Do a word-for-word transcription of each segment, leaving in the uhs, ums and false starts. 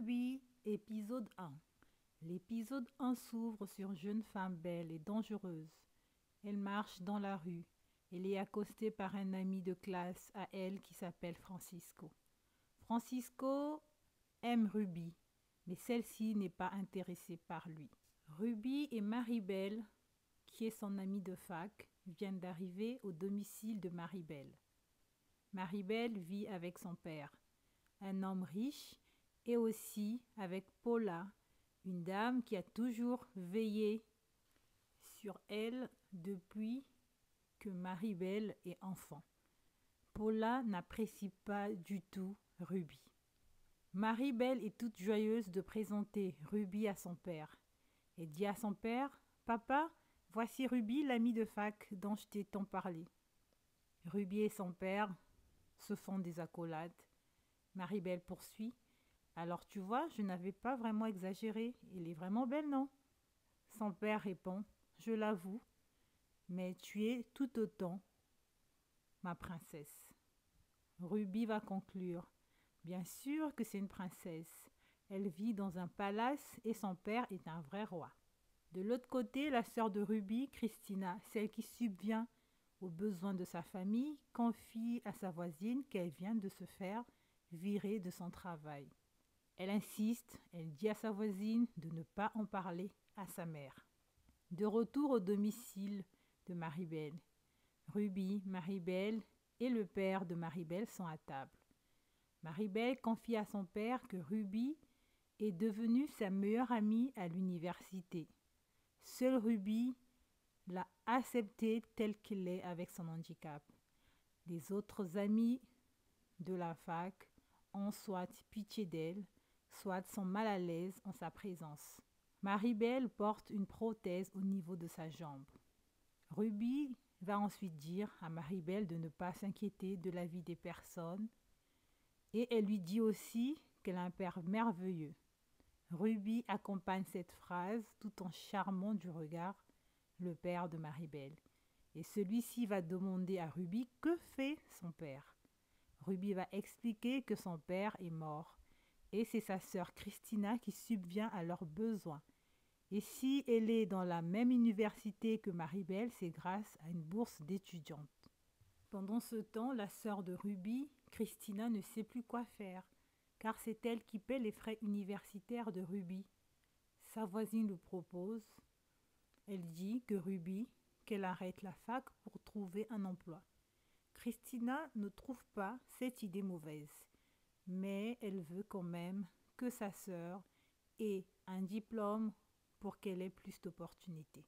Ruby, épisode un. L'épisode un s'ouvre sur une jeune femme belle et dangereuse. Elle marche dans la rue. Elle est accostée par un ami de classe à elle qui s'appelle Francisco. Francisco aime Ruby, mais celle-ci n'est pas intéressée par lui. Ruby et Maribel, qui est son amie de fac, viennent d'arriver au domicile de Maribel. Maribel vit avec son père, un homme riche, et aussi avec Paula, une dame qui a toujours veillé sur elle depuis que Maribel est enfant. Paula n'apprécie pas du tout Ruby. Maribel est toute joyeuse de présenter Ruby à son père. Elle dit à son père: « Papa, voici Ruby, l'amie de fac dont je t'ai tant parlé. » Ruby et son père se font des accolades. Maribel poursuit: « Alors tu vois, je n'avais pas vraiment exagéré. Elle est vraiment belle, non ?» Son père répond: « Je l'avoue, mais tu es tout autant ma princesse. » Ruby va conclure: « Bien sûr que c'est une princesse. Elle vit dans un palace et son père est un vrai roi. » De l'autre côté, la sœur de Ruby, Christina, celle qui subvient aux besoins de sa famille, confie à sa voisine qu'elle vient de se faire virer de son travail. Elle insiste, elle dit à sa voisine de ne pas en parler à sa mère. De retour au domicile de Maribel, Ruby, Maribel et le père de Maribel sont à table. Maribel confie à son père que Ruby est devenue sa meilleure amie à l'université. Seule Ruby l'a acceptée telle qu'elle est avec son handicap. Les autres amis de la fac ont soit pitié d'elle, soit sont mal à l'aise en sa présence. Maribel porte une prothèse au niveau de sa jambe. Ruby va ensuite dire à Maribel de ne pas s'inquiéter de la vie des personnes et elle lui dit aussi qu'elle a un père merveilleux. Ruby accompagne cette phrase tout en charmant du regard le père de Maribel. Et celui-ci va demander à Ruby que fait son père. Ruby va expliquer que son père est mort et c'est sa sœur Christina qui subvient à leurs besoins. Et si elle est dans la même université que Maribel, c'est grâce à une bourse d'étudiante. Pendant ce temps, la sœur de Ruby, Christina, ne sait plus quoi faire, car c'est elle qui paie les frais universitaires de Ruby. Sa voisine le propose. Elle dit que Ruby, qu'elle arrête la fac pour trouver un emploi. Christina ne trouve pas cette idée mauvaise, mais elle veut quand même que sa sœur ait un diplôme pour qu'elle ait plus d'opportunités.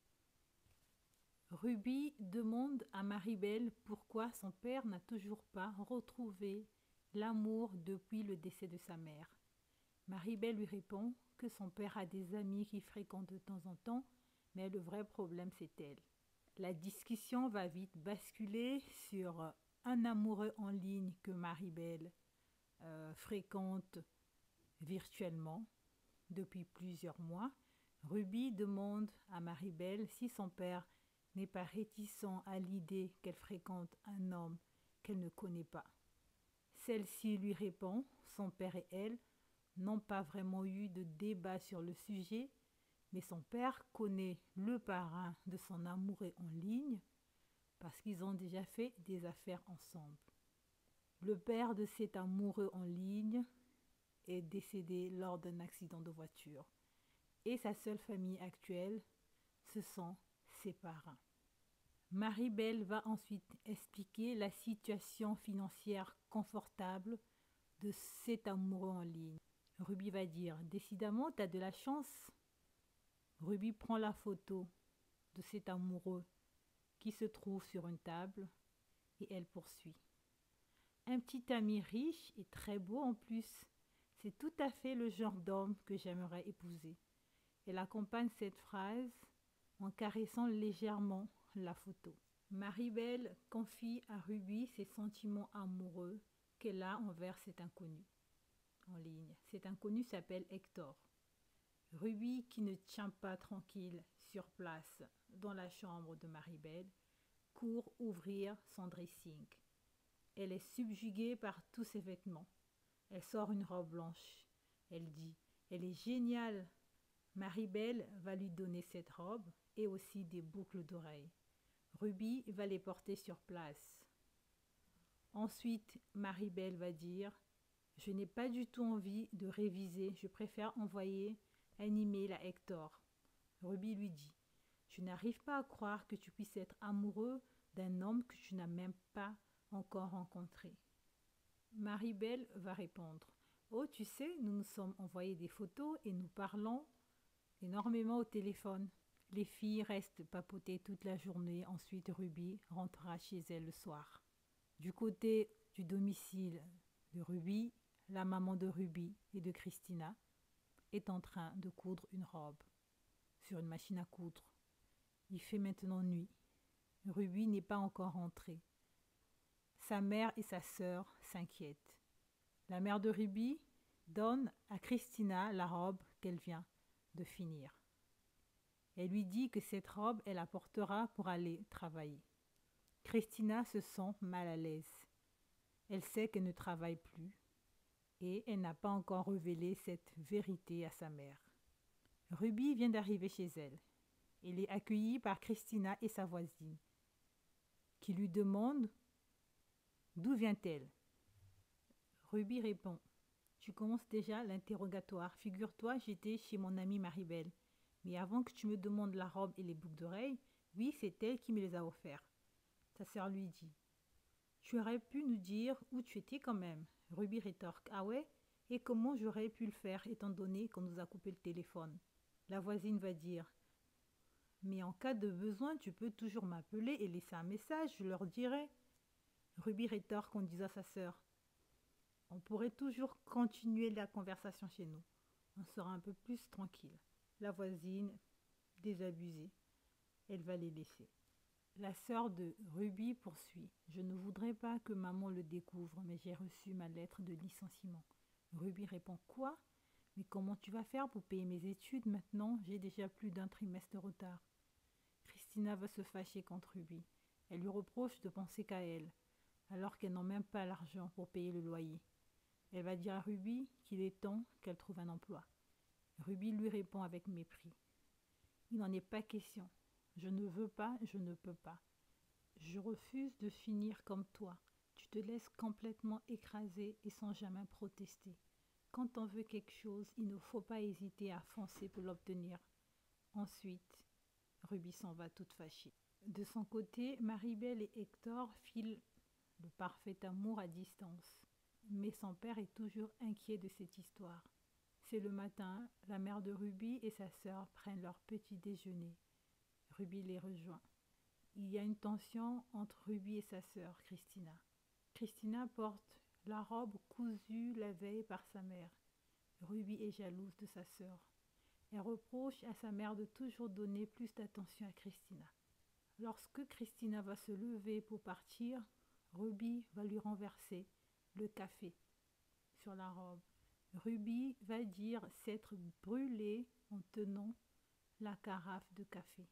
Ruby demande à Maribel pourquoi son père n'a toujours pas retrouvé l'amour depuis le décès de sa mère. Maribel lui répond que son père a des amis qui fréquentent de temps en temps, mais le vrai problème c'est elle. La discussion va vite basculer sur un amoureux en ligne que Maribel euh, fréquente virtuellement depuis plusieurs mois. Ruby demande à Maribel si son père n'est pas réticent à l'idée qu'elle fréquente un homme qu'elle ne connaît pas. Celle-ci lui répond, son père et elle n'ont pas vraiment eu de débat sur le sujet, mais son père connaît le parrain de son amoureux en ligne parce qu'ils ont déjà fait des affaires ensemble. Le père de cet amoureux en ligne est décédé lors d'un accident de voiture et sa seule famille actuelle, ce sont ses parents. Maribel va ensuite expliquer la situation financière confortable de cet amoureux en ligne. Ruby va dire: « Décidément, tu as de la chance. » Ruby prend la photo de cet amoureux qui se trouve sur une table et elle poursuit. « Un petit ami riche et très beau en plus. C'est tout à fait le genre d'homme que j'aimerais épouser. » Elle accompagne cette phrase en caressant légèrement la photo. Maribel confie à Ruby ses sentiments amoureux qu'elle a envers cet inconnu en ligne. Cet inconnu s'appelle Hector. Ruby, qui ne tient pas tranquille sur place dans la chambre de Maribel, court ouvrir son dressing. Elle est subjuguée par tous ses vêtements. Elle sort une robe blanche. Elle dit: Elle est géniale. Maribel va lui donner cette robe et aussi des boucles d'oreilles. Ruby va les porter sur place. Ensuite, Maribel va dire « Je n'ai pas du tout envie de réviser, je préfère envoyer un email à Hector. » Ruby lui dit « Je n'arrive pas à croire que tu puisses être amoureux d'un homme que tu n'as même pas encore rencontré. » Maribel va répondre « Oh, tu sais, nous nous sommes envoyés des photos et nous parlons énormément au téléphone. » Les filles restent papoter toute la journée, ensuite Ruby rentrera chez elle le soir. Du côté du domicile de Ruby, la maman de Ruby et de Christina est en train de coudre une robe sur une machine à coudre. Il fait maintenant nuit. Ruby n'est pas encore rentrée. Sa mère et sa sœur s'inquiètent. La mère de Ruby donne à Christina la robe qu'elle vient de finir. Elle lui dit que cette robe, elle la portera pour aller travailler. Christina se sent mal à l'aise. Elle sait qu'elle ne travaille plus et elle n'a pas encore révélé cette vérité à sa mère. Ruby vient d'arriver chez elle. Elle est accueillie par Christina et sa voisine, qui lui demandent d'où vient-elle. Ruby répond « Tu commences déjà l'interrogatoire. Figure-toi, j'étais chez mon amie Maribel. Mais avant que tu me demandes la robe et les boucles d'oreilles, oui, c'est elle qui me les a offerts. » Sa sœur lui dit « Tu aurais pu nous dire où tu étais quand même. » Ruby rétorque « Ah ouais? Et comment j'aurais pu le faire étant donné qu'on nous a coupé le téléphone ?» La voisine va dire « Mais en cas de besoin, tu peux toujours m'appeler et laisser un message, je leur dirai. » Ruby rétorque en disant à sa sœur « On pourrait toujours continuer la conversation chez nous. On sera un peu plus tranquille. » La voisine, désabusée, elle va les laisser. La sœur de Ruby poursuit. « Je ne voudrais pas que maman le découvre, mais j'ai reçu ma lettre de licenciement. » Ruby répond « Quoi? Mais comment tu vas faire pour payer mes études maintenant? J'ai déjà plus d'un trimestre de retard. » Christina va se fâcher contre Ruby. Elle lui reproche de penser qu'à elle, alors qu'elle n'a même pas l'argent pour payer le loyer. Elle va dire à Ruby qu'il est temps qu'elle trouve un emploi. Ruby lui répond avec mépris. « Il n'en est pas question. Je ne veux pas, je ne peux pas. Je refuse de finir comme toi. Tu te laisses complètement écraser et sans jamais protester. Quand on veut quelque chose, il ne faut pas hésiter à foncer pour l'obtenir. » Ensuite, Ruby s'en va toute fâchée. De son côté, Maribel et Hector filent le parfait amour à distance. Mais son père est toujours inquiet de cette histoire. C'est le matin, la mère de Ruby et sa sœur prennent leur petit déjeuner. Ruby les rejoint. Il y a une tension entre Ruby et sa sœur, Christina. Christina porte la robe cousue la veille par sa mère. Ruby est jalouse de sa sœur. Elle reproche à sa mère de toujours donner plus d'attention à Christina. Lorsque Christina va se lever pour partir, Ruby va lui renverser le café sur la robe. Ruby va dire s'être brûlée en tenant la carafe de café.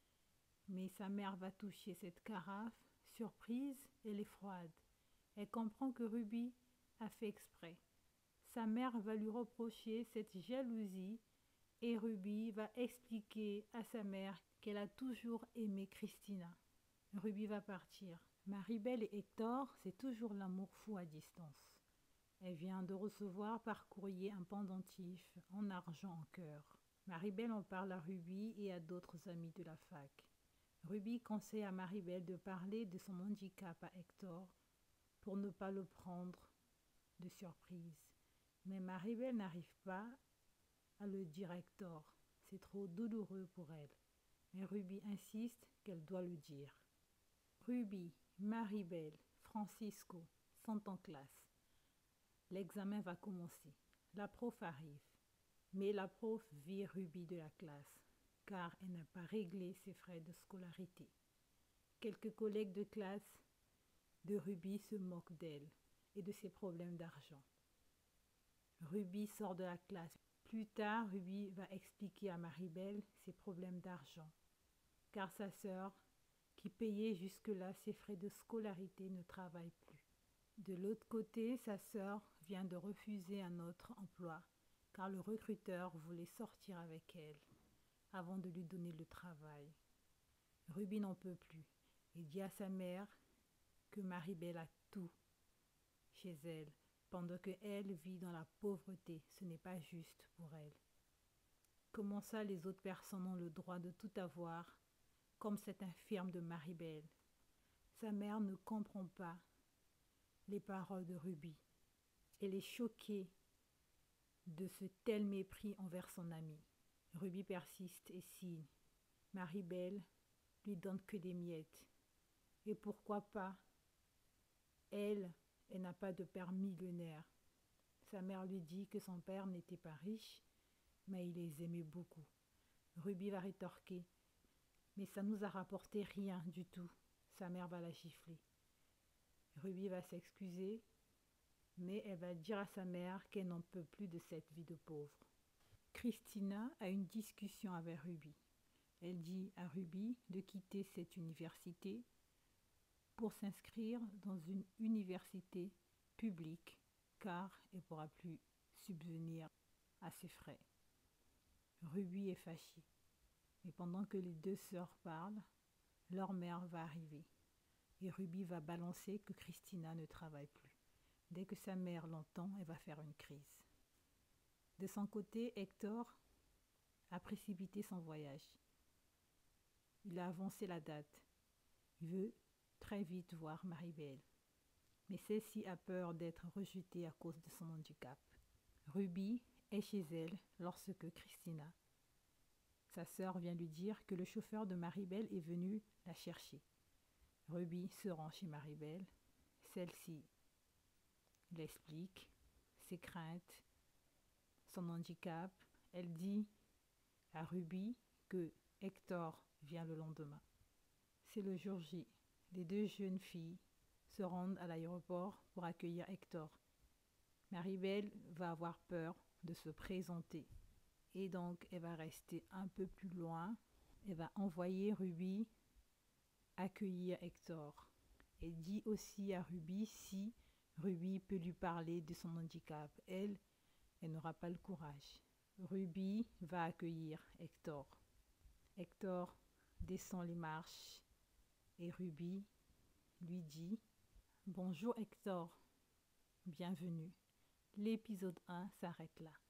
Mais sa mère va toucher cette carafe. Surprise, elle est froide. Elle comprend que Ruby a fait exprès. Sa mère va lui reprocher cette jalousie et Ruby va expliquer à sa mère qu'elle a toujours aimé Christina. Ruby va partir. Maribel et Hector, c'est toujours l'amour fou à distance. Elle vient de recevoir par courrier un pendentif en argent en cœur. Maribel en parle à Ruby et à d'autres amis de la fac. Ruby conseille à Maribel de parler de son handicap à Hector pour ne pas le prendre de surprise. Mais Maribel n'arrive pas à le dire à Hector. C'est trop douloureux pour elle. Mais Ruby insiste qu'elle doit le dire. Ruby, Maribel, Francisco sont en classe. L'examen va commencer. La prof arrive. Mais la prof vire Ruby de la classe car elle n'a pas réglé ses frais de scolarité. Quelques collègues de classe de Ruby se moquent d'elle et de ses problèmes d'argent. Ruby sort de la classe. Plus tard, Ruby va expliquer à Maribel ses problèmes d'argent, car sa sœur, qui payait jusque-là ses frais de scolarité, ne travaille plus. De l'autre côté, sa sœur vient de refuser un autre emploi car le recruteur voulait sortir avec elle avant de lui donner le travail. Ruby n'en peut plus et dit à sa mère que Maribel a tout chez elle, pendant que elle vit dans la pauvreté. Ce n'est pas juste pour elle. Comment ça les autres personnes ont le droit de tout avoir, comme cette infirme de Maribel? Sa mère ne comprend pas les paroles de Ruby. Elle est choquée de ce tel mépris envers son amie. Ruby persiste et signe. Maribel lui donne que des miettes. Et pourquoi pas? Elle, elle n'a pas de père millionnaire. Sa mère lui dit que son père n'était pas riche, mais il les aimait beaucoup. Ruby va rétorquer. Mais ça nous a rapporté rien du tout. Sa mère va la gifler. Ruby va s'excuser, mais elle va dire à sa mère qu'elle n'en peut plus de cette vie de pauvre. Christina a une discussion avec Ruby. Elle dit à Ruby de quitter cette université pour s'inscrire dans une université publique car elle ne pourra plus subvenir à ses frais. Ruby est fâchée. Mais pendant que les deux sœurs parlent, leur mère va arriver. Et Ruby va balancer que Christina ne travaille plus. Dès que sa mère l'entend, elle va faire une crise. De son côté, Hector a précipité son voyage. Il a avancé la date. Il veut très vite voir Maribel. Mais celle-ci a peur d'être rejetée à cause de son handicap. Ruby est chez elle lorsque Christina, sa sœur, vient lui dire que le chauffeur de Maribel est venu la chercher. Ruby se rend chez Maribel. Celle-ci l'explique, ses craintes, son handicap. Elle dit à Ruby que Hector vient le lendemain. C'est le jour J. Les deux jeunes filles se rendent à l'aéroport pour accueillir Hector. Maribel va avoir peur de se présenter et donc elle va rester un peu plus loin. Elle va envoyer Ruby accueillir Hector. Elle dit aussi à Ruby si Ruby peut lui parler de son handicap. Elle, elle n'aura pas le courage. Ruby va accueillir Hector. Hector descend les marches et Ruby lui dit « Bonjour Hector, bienvenue ». L'épisode un s'arrête là.